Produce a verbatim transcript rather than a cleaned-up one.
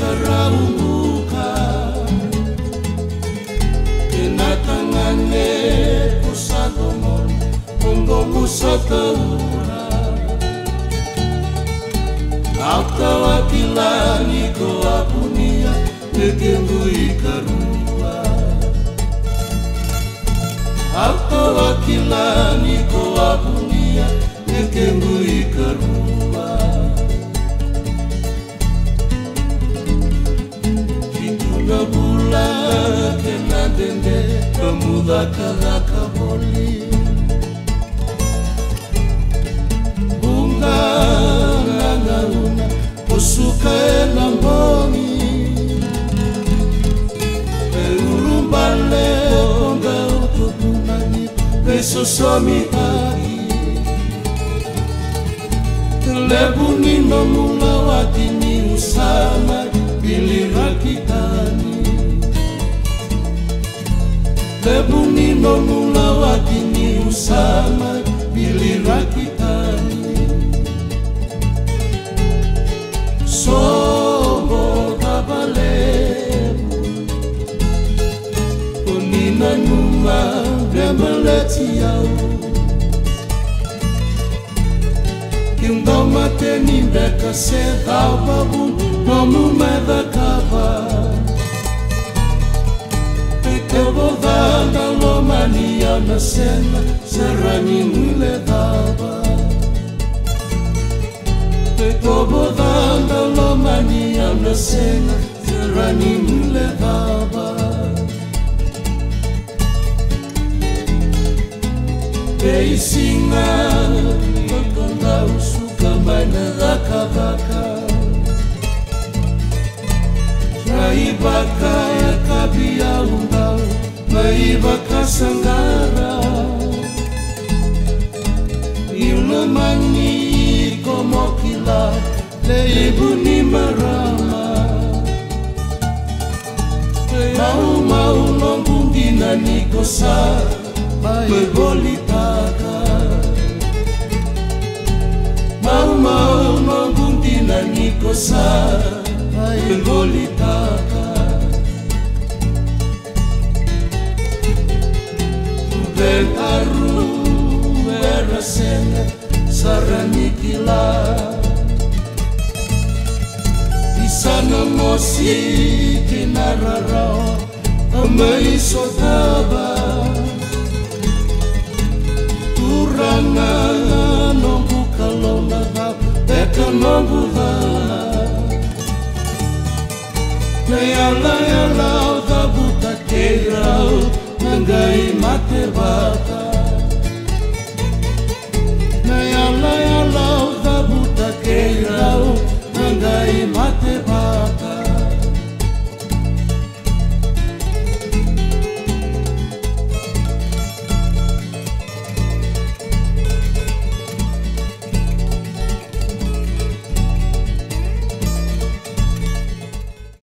raumbuka Kenatangane kusadomon Monggo kusataura Autawakilani ko apunia Nekengu ikarua Autawakilani ko apunia Nekengu ikarua Kituna bula kena dende Kemuda kalaka boli Bunga nganga Usuka enamboni Eurumbale Onga utupunani Peso somi aki Telebuni no mula watini usama Bili rakitani Telebuni no mula watini usama Bili rakitani Sobo kabalemu Unina numa Bremeleti yau Kindoma teni beka se Dalbabun Nomu meda kaba Pekobo danda lomania na sena Serani mwile daba Pekobo danda lomania na sena Serani mwile daba Beisinga Makonda usuka Maina daka daka Raibaka ya kabia undau Maibaka sangara Iulemani komokila Leibuni marama Mau mau nongundina nikosa Mebolitaka Mau mau nongundina nikosa Mebolitaka Bentaru erasena Saranikila Isana mosi kinararao Amaisotaba Turanga nongu kalona Teka nongu vala Yala yala uta buta keirau Nangai mate bata